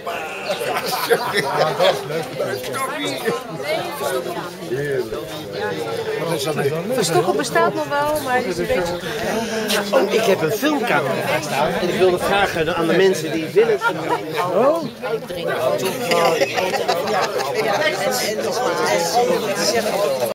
Verstoppen bestaat nog wel, maar het is een beetje... Oh, ik heb een filmcamera staan en ik wilde vragen aan de mensen die willen. Oh.